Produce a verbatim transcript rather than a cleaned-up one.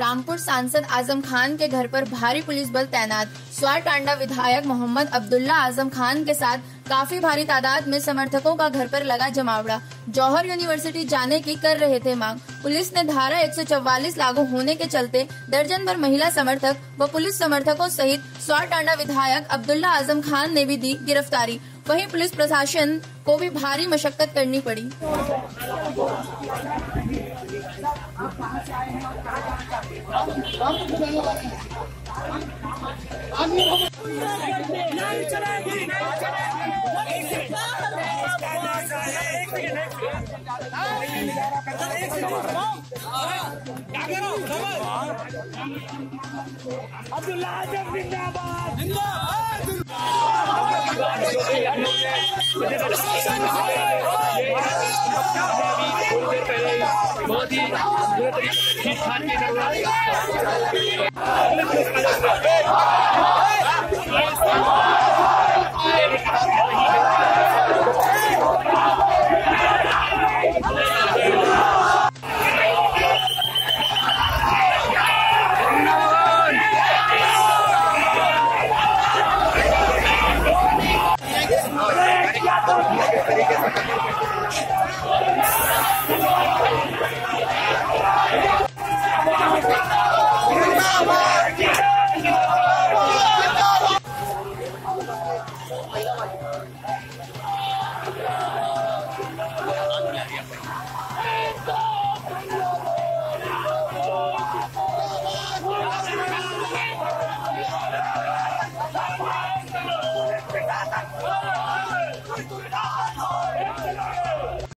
रामपुर सांसद आजम खान के घर पर भारी पुलिस बल तैनात। स्वार टांडा विधायक मोहम्मद अब्दुल्ला आजम खान के साथ काफी भारी तादाद में समर्थकों का घर पर लगा जमावड़ा। जौहर यूनिवर्सिटी जाने की कर रहे थे मांग। पुलिस ने धारा एक सौ चौवालीस लागू होने के चलते दर्जन भर महिला समर्थक व पुलिस समर्थकों सहित स्वार टांडा विधायक अब्दुल्ला आजम खान ने भी दी गिरफ्तारी। वहीं पुलिस प्रशासन को भी भारी मशक्कत करनी पड़ी। अब्दुल्ला आजम जिंदाबाद बहुत ही ठीक ठाक